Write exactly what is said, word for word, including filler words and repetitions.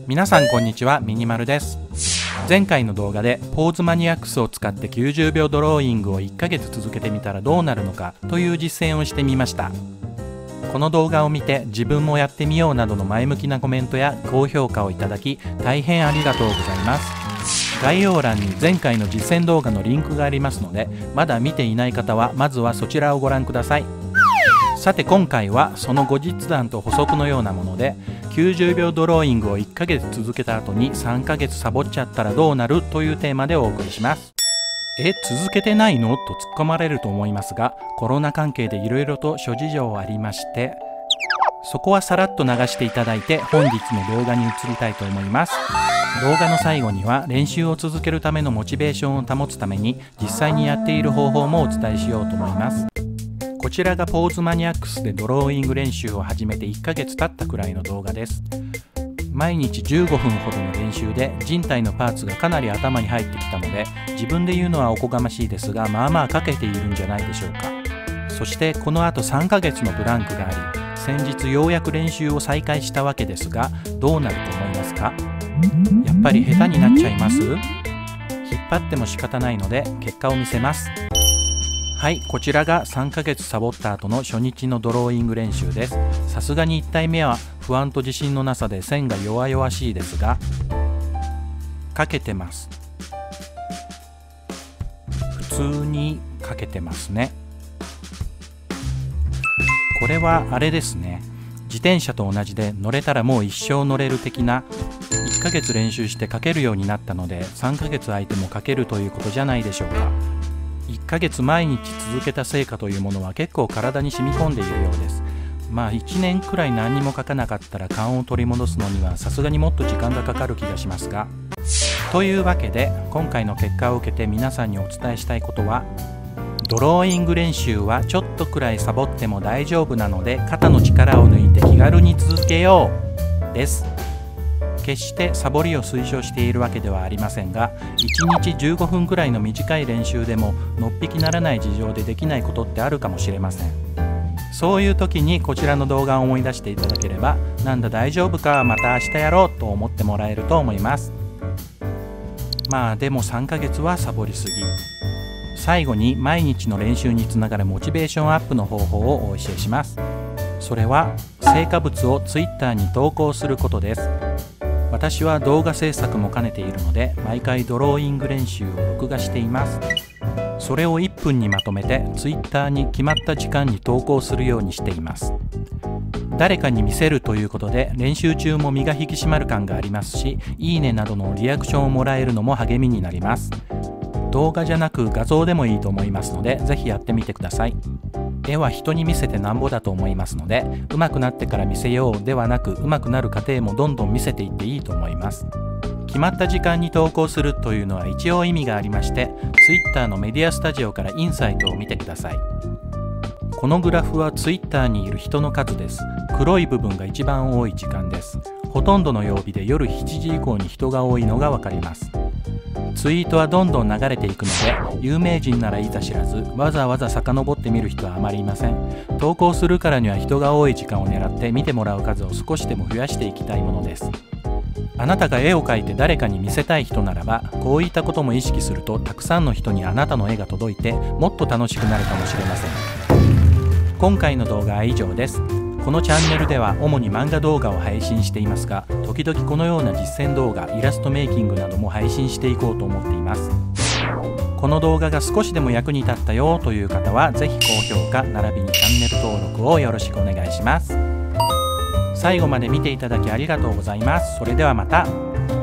皆さんこんにちは、ミニマルです。前回の動画でポーズマニアックスを使ってきゅうじゅうびょうドローイングをいっかげつ続けてみたらどうなるのかという実践をしてみました。この動画を見て自分もやってみようなどの前向きなコメントや高評価をいただき大変ありがとうございます。概要欄に前回の実践動画のリンクがありますので、まだ見ていない方はまずはそちらをご覧ください。さて今回はその後日談と補足のようなもので、きゅうじゅうびょうドローイングをいっかげつ続けた後にさんかげつサボっちゃったらどうなるというテーマでお送りします。え、続けてないのと突っ込まれると思いますが、コロナ関係でいろいろと諸事情ありまして、そこはさらっと流していただいて本日の動画に移りたいと思います。動画の最後には練習を続けるためのモチベーションを保つために実際にやっている方法もお伝えしようと思います。こちらがポーズマニアックスでドローイング練習を始めていっかげつ経ったくらいの動画です。毎日じゅうごふんほどの練習で人体のパーツがかなり頭に入ってきたので、自分で言うのはおこがましいですが、まあまあかけているんじゃないでしょうか。そしてこの後さんかげつのブランクがあり、先日ようやく練習を再開したわけですが、どうなると思いますか？やっぱり下手になっちゃいます？引っ張っても仕方ないので結果を見せます。はい、こちらがさんかげつサボった後の初日のドローイング練習です。さすがにいち体目は不安と自信のなさで線が弱々しいですが、かけてます。普通にかけてますね。これはあれですね。自転車と同じで乗れたらもう一生乗れる的な、いっかげつ練習して書けるようになったのでさんかげつ空いても書けるということじゃないでしょうか。いっかげつ毎日続けた成果というものは結構体に染み込んでいるようです。まあいちねんくらい何にも書かなかったら勘を取り戻すのにはさすがにもっと時間がかかる気がしますが。というわけで今回の結果を受けて皆さんにお伝えしたいことは、ドローイング練習はちょっとくらいサボっても大丈夫なので肩の力を抜いて気軽に続けようです。決してサボりを推奨しているわけではありませんが、いちにちじゅうごふんくらいの短い練習でものっぴきならない事情でできないことってあるかもしれません。そういう時にこちらの動画を思い出していただければ、なんだ大丈夫か、また明日やろうと思ってもらえると思います。まあでもさんかげつはサボりすぎ。最後に毎日の練習につながるモチベーションアップの方法をお教えします。それは成果物を ツイッター に投稿することです。私は動画制作も兼ねているので、毎回ドローイング練習を録画しています。それをいっぷんにまとめて ツイッター に決まった時間に投稿するようにしています。誰かに見せるということで練習中も身が引き締まる感がありますし、いいねなどのリアクションをもらえるのも励みになります。動画じゃなく画像でもいいと思いますので、ぜひやってみてください。絵は人に見せてなんぼだと思いますので、上手くなってから見せようではなく、上手くなる過程もどんどん見せていっていいと思います。決まった時間に投稿するというのは一応意味がありまして、Twitter のメディアスタジオからインサイトを見てください。このグラフは Twitter にいる人の数です。黒い部分が一番多い時間です。ほとんどの曜日で夜しちじ以降に人が多いのがわかります。ツイートはどんどん流れていくので、有名人ならいざ知らず、わざわざ遡って見る人はあまりいません。投稿するからには人が多い時間を狙って見てもらう数を少しでも増やしていきたいものです。あなたが絵を描いて誰かに見せたい人ならば、こういったことも意識するとたくさんの人にあなたの絵が届いてもっと楽しくなるかもしれません。今回の動画は以上です。このチャンネルでは主に漫画動画を配信していますが、時々このような実践動画、イラストメイキングなども配信していこうと思っています。この動画が少しでも役に立ったよという方は、ぜひ高評価並びにチャンネル登録をよろしくお願いします。最後まで見ていただきありがとうございます。それではまた。